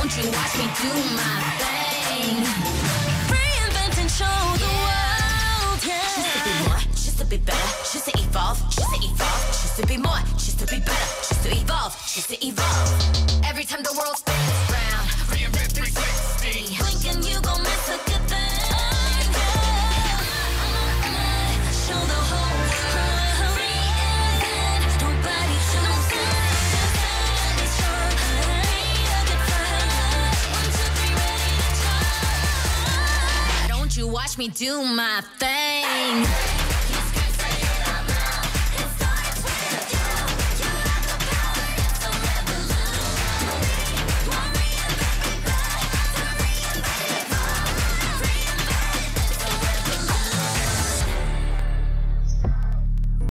Don't you watch me do my thing. Reinvent and show the world, yeah. Just to be more, just to be better, just to evolve, just to evolve, just to be more, just to be better, just to evolve, just to evolve. Every time the world spins round, reinvent 360. Blinking, you gon' miss a good thing. Show the whole world. Reinvent, nobody knows it. It's your One, two, three, ready to try. Why don't you watch me do my thing?